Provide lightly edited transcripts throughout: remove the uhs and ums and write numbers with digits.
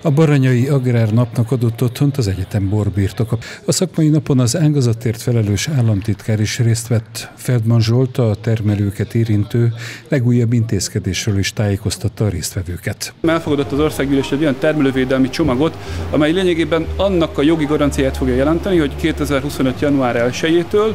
A Baranyai Agrárnapnak adott otthont az egyetem borbirtoka. A szakmai napon az ágazatért felelős államtitkár is részt vett. Feldman Zsolt a termelőket érintő legújabb intézkedésről is tájékoztatta a résztvevőket. Elfogadott az országgyűlés egy olyan termelővédelmi csomagot, amely lényegében annak a jogi garanciát fogja jelenteni, hogy 2025. január 1-től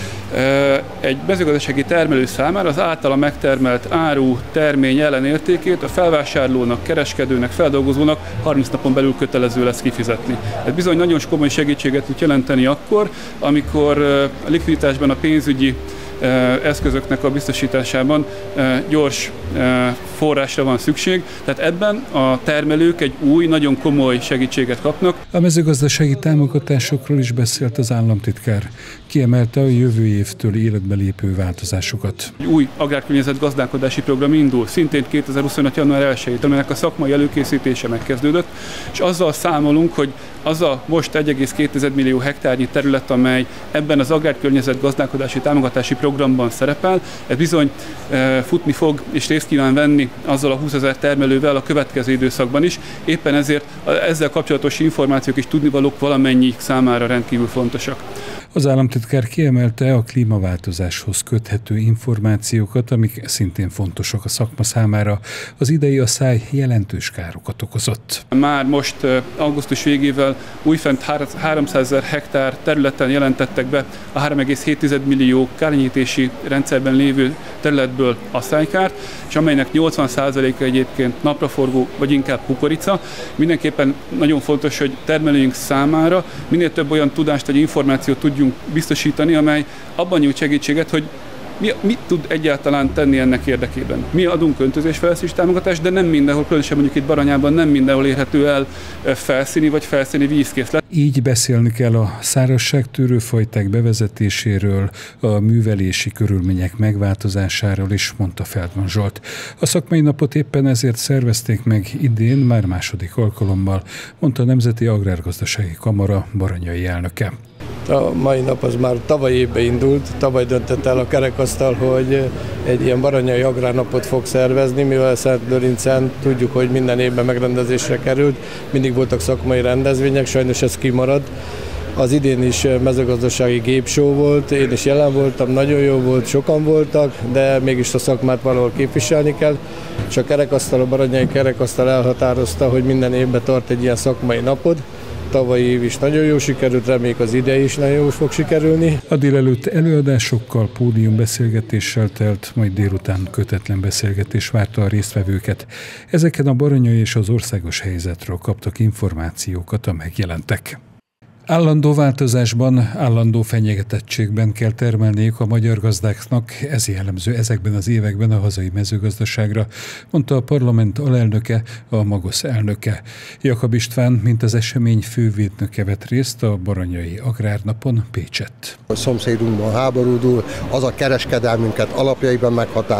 egy mezőgazdasági termelő számára az általa megtermelt áru termény ellenértékét a felvásárlónak, kereskedőnek, feldolgozónak 30 napon belül kötelező lesz kifizetni. Ez bizony nagyon komoly segítséget tud jelenteni akkor, amikor a likviditásban, a pénzügyi eszközöknek a biztosításában gyors forrásra van szükség, tehát ebben a termelők egy új, nagyon komoly segítséget kapnak. A mezőgazdasági támogatásokról is beszélt az államtitkár. Kiemelte a jövő évtől életbe lépő változásokat. Egy új agrárkörnyezet gazdálkodási program indul, szintén 2025. január 1-től, aminek a szakmai előkészítése megkezdődött, és azzal számolunk, hogy az a most 1,2 millió hektárnyi terület, amely ebben az agrárkörnyezet gazdálkodási támogatási programban szerepel, ez bizony futni fog és részt kíván venni azzal a 20 000 termelővel a következő időszakban is. Éppen ezért ezzel kapcsolatos információk és tudnivalók valamennyi számára rendkívül fontosak. Az államtitkár kiemelte a klímaváltozáshoz köthető információkat, amik szintén fontosak a szakma számára. Az idei asszály jelentős károkat okozott. Már most augusztus végével újfent 300 000 hektár területen jelentettek be a 3,7 millió kárnyítési rendszerben lévő területből asszálykárt, és amelynek 80%-a egyébként napraforgó, vagy inkább kukorica. Mindenképpen nagyon fontos, hogy termelőink számára minél több olyan tudást vagy információt tudjunk biztosítani, amely abban nyújt segítséget, hogy mit tud egyáltalán tenni ennek érdekében. Mi adunk öntözésfejlesztési támogatást, de nem mindenhol, különösen mondjuk itt Baranyában nem mindenhol érhető el felszíni vagy felszíni vízkészlet. Így beszélni kell a szárazságtűrő fajták bevezetéséről, a művelési körülmények megváltozásáról is, mondta Feldman Zsolt. A szakmai napot éppen ezért szervezték meg idén, már második alkalommal, mondta a Nemzeti Agrárgazdasági Kamara baranyai elnöke. A mai nap az már tavaly évben indult, tavaly döntött el a kerekasztal, hogy egy ilyen baranyai agrárnapot fog szervezni, mivel Szentlőrincen tudjuk, hogy minden évben megrendezésre került, mindig voltak szakmai rendezvények, sajnos ez kimaradt. Az idén is mezőgazdasági gépshow volt, én is jelen voltam, nagyon jó volt, sokan voltak, de mégis a szakmát valahol képviselni kell, és a kerekasztal, a baranyai kerekasztal elhatározta, hogy minden évben tart egy ilyen szakmai napot. Tavalyi év is nagyon jó sikerült, reméljük az idei is nagyon jól fog sikerülni. A délelőtt előadásokkal, pódiumbeszélgetéssel telt, majd délután kötetlen beszélgetés várta a résztvevőket. Ezeken a baranyai és az országos helyzetről kaptak információkat a megjelentek. Állandó változásban, állandó fenyegetettségben kell termelniük a magyar gazdáknak, ez jellemző ezekben az években a hazai mezőgazdaságra, mondta a parlament alelnöke, a Magosz elnöke. Jakab István, mint az esemény fővédnöke vett részt a Baranyai Agrárnapon Pécsett. A szomszédunkban háborúdul, az a kereskedelmünket alapjaiban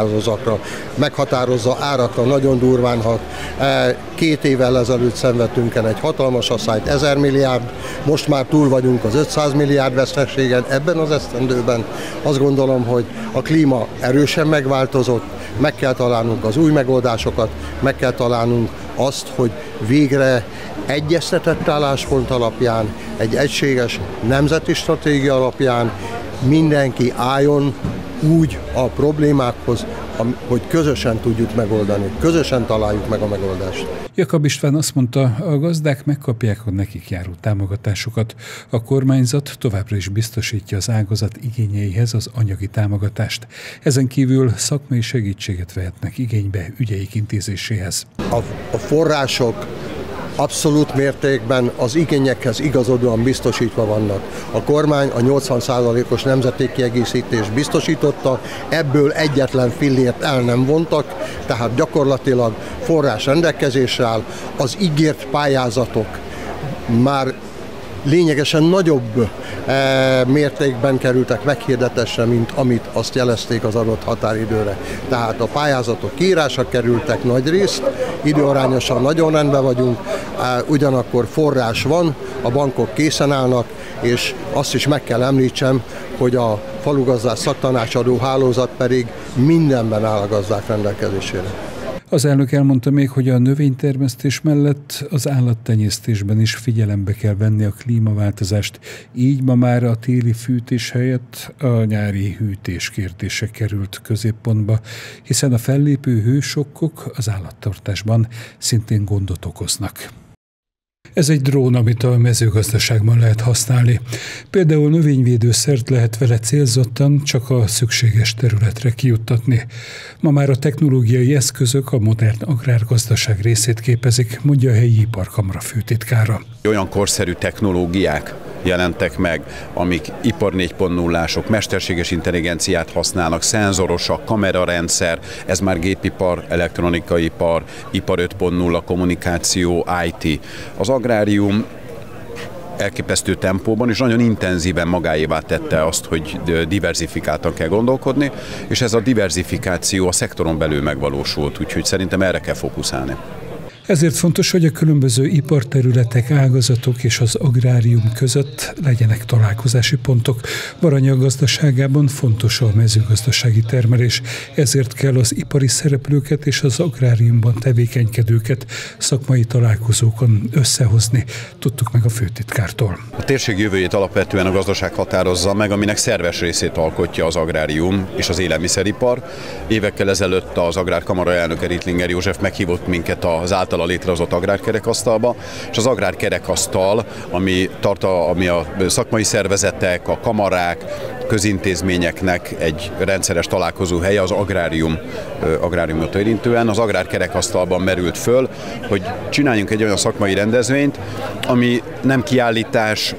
meghatározza, árakra nagyon durván hat. 2 évvel ezelőtt szenvedtünk el egy hatalmas asszályt, 1000 milliárd, most már túl vagyunk az 500 milliárd veszteségen ebben az esztendőben. Azt gondolom, hogy a klíma erősen megváltozott, meg kell találnunk az új megoldásokat, meg kell találnunk azt, hogy végre egyeztetett álláspont alapján, egy egységes nemzeti stratégia alapján mindenki álljon úgy a problémákhoz, hogy közösen tudjuk megoldani, közösen találjuk meg a megoldást. Jakab István azt mondta, a gazdák megkapják a nekik járó támogatásokat. A kormányzat továbbra is biztosítja az ágazat igényeihez az anyagi támogatást. Ezen kívül szakmai segítséget vehetnek igénybe ügyeik intézéséhez. A források abszolút mértékben az igényekhez igazodóan biztosítva vannak. A kormány a 80%-os nemzeti kiegészítést biztosította, ebből egyetlen fillért el nem vontak, tehát gyakorlatilag forrás rendelkezésre áll. Az ígért pályázatok már lényegesen nagyobb mértékben kerültek meghirdetésre, mint amit azt jelezték az adott határidőre. Tehát a pályázatok kiírásra kerültek nagyrészt, időarányosan nagyon rendben vagyunk, ugyanakkor forrás van, a bankok készen állnak, és azt is meg kell említsem, hogy a falugazdás szaktanácsadó hálózat pedig mindenben áll a gazdák rendelkezésére. Az elnök elmondta még, hogy a növénytermesztés mellett az állattenyésztésben is figyelembe kell venni a klímaváltozást, így ma már a téli fűtés helyett a nyári hűtés kérdése került középpontba, hiszen a fellépő hősokkok az állattartásban szintén gondot okoznak. Ez egy drón, amit a mezőgazdaságban lehet használni. Például növényvédőszert lehet vele célzottan csak a szükséges területre kijuttatni. Ma már a technológiai eszközök a modern agrárgazdaság részét képezik, mondja a helyi iparkamara főtitkára. Olyan korszerű technológiák jelentek meg, amik ipar 4.0-ások, mesterséges intelligenciát használnak, szenzorosak, kamerarendszer, ez már gépipar, elektronikai ipar, ipar 5.0, kommunikáció, IT. Az agrárium elképesztő tempóban és nagyon intenzíven magáévá tette azt, hogy diverzifikáltan kell gondolkodni, és ez a diverzifikáció a szektoron belül megvalósult, úgyhogy szerintem erre kell fókuszálni. Ezért fontos, hogy a különböző iparterületek, ágazatok és az agrárium között legyenek találkozási pontok. Baranya gazdaságában fontos a mezőgazdasági termelés, ezért kell az ipari szereplőket és az agráriumban tevékenykedőket szakmai találkozókon összehozni, tudtuk meg a főtitkártól. A térség jövőjét alapvetően a gazdaság határozza meg, aminek szerves részét alkotja az agrárium és az élelmiszeripar. Évekkel ezelőtt az Agrárkamara elnöke Rittlinger József meghívott minket az általa létrehozott agrárkerekasztalba, és az agrárkerekasztal, ami a szakmai szervezetek, a kamarák, közintézményeknek egy rendszeres találkozó helye az agráriumot érintően. Az agrárkerekasztalban merült föl, hogy csináljunk egy olyan szakmai rendezvényt, ami nem kiállítás,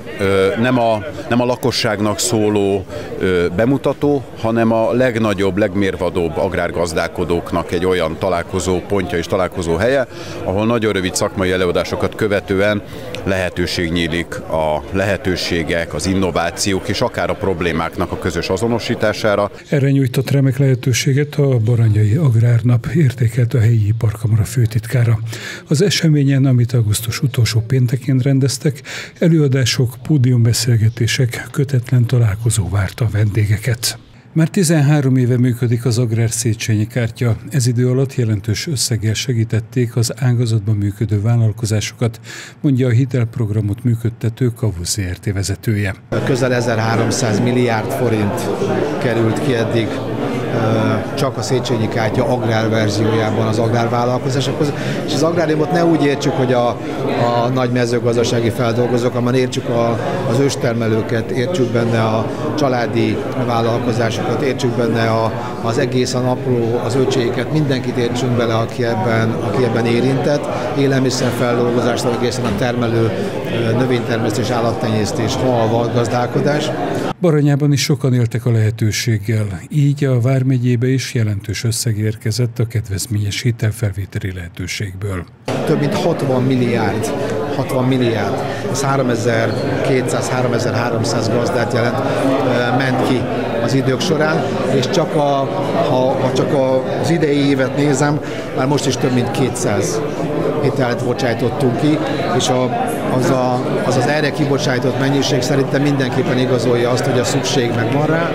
nem a lakosságnak szóló bemutató, hanem a legnagyobb, legmérvadóbb agrárgazdálkodóknak egy olyan találkozó pontja és találkozó helye, ahol nagyon rövid szakmai előadásokat követően lehetőség nyílik a lehetőségek, az innovációk és akár a problémáknak a közös azonosítására. Erre nyújtott remek lehetőséget a Baranyai Agrárnap, értékelt a helyi iparkamara főtitkára. Az eseményen, amit augusztus utolsó péntekén rendeztek, előadások, pódiumbeszélgetések, kötetlen találkozó várta a vendégeket. Már 13 éve működik az Agrár Széchenyi kártya. Ez idő alatt jelentős összeggel segítették az ágazatban működő vállalkozásokat, mondja a hitelprogramot működtető KAVU Zrt. Vezetője. Közel 1300 milliárd forint került ki eddig csak a Széchenyi kártya agrárverziójában az agrárvállalkozásokhoz. És az agráriumot ne úgy értsük, hogy a nagy mezőgazdasági feldolgozók, hanem értsük az őstermelőket, értsük benne a családi vállalkozásokat, értsük benne az egészen apró, az öcséket, mindenkit értsünk bele, aki ebben érintett. Élelmiszerfeldolgozástól egészen a termelő, növénytermesztés, állattenyésztés, hal, gazdálkodás. Baranyában is sokan éltek a lehetőséggel, így a vármegyébe is jelentős összeg érkezett a kedvezményes hitelfelvételi lehetőségből. Több mint 60 milliárd, 3200-3300 gazdát ment ki az idők során, és ha csak az idei évet nézem, már most is több mint 200 hitelt bocsájtottunk ki, és az erre kibocsájtott mennyiség szerintem mindenképpen igazolja azt, hogy a szükség megvan rá.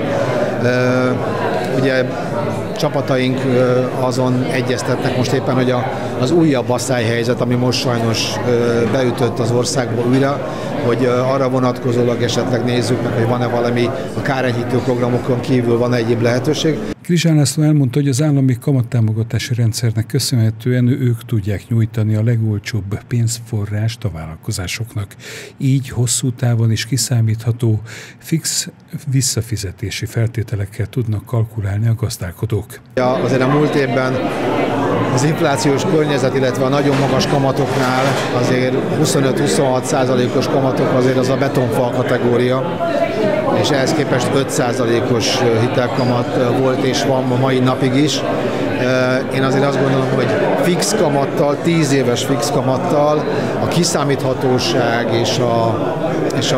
Ugye csapataink azon egyeztetnek most éppen, hogy az újabb asszályhelyzet, ami most sajnos beütött az országból újra, hogy arra vonatkozólag esetleg nézzük meg, hogy van-e valami a kárenyhítő programokon kívül van egyéb lehetőség. Krizsán László elmondta, hogy az állami kamattámogatási rendszernek köszönhetően ők tudják nyújtani a legolcsóbb pénzforrást a vállalkozásoknak. Így hosszú távon is kiszámítható, fix visszafizetési feltételekkel tudnak kalkulálni a gazdálkodók. Azért a múlt évben az inflációs környezet, illetve a nagyon magas kamatoknál azért 25-26%-os kamatok azért az a betonfal kategória, és ehhez képest 5%-os hitelkamat volt és van a mai napig is. Én azért azt gondolom, hogy fix kamattal, 10 éves fix kamattal a kiszámíthatóság és a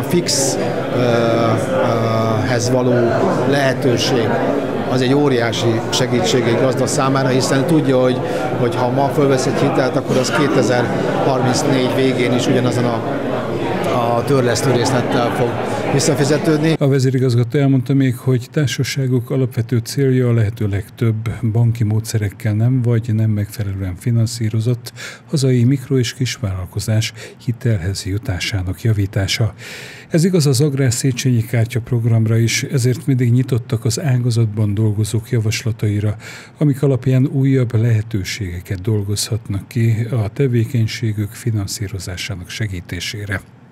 fixhez való lehetőség az egy óriási segítség egy gazda számára, hiszen tudja, hogy ha ma fölvesz egy hitelt, akkor az 2034 végén is ugyanazon a a törlesztő részlettel fog visszafizetődni. A vezérigazgató elmondta még, hogy társaságok alapvető célja a lehető legtöbb banki módszerekkel nem vagy nem megfelelően finanszírozott hazai mikro- és kisvállalkozás hitelhez jutásának javítása. Ez igaz az Agrár Széchenyi Kártya programra is, ezért mindig nyitottak az ágazatban dolgozók javaslataira, amik alapján újabb lehetőségeket dolgozhatnak ki a tevékenységük finanszírozásának segítésére.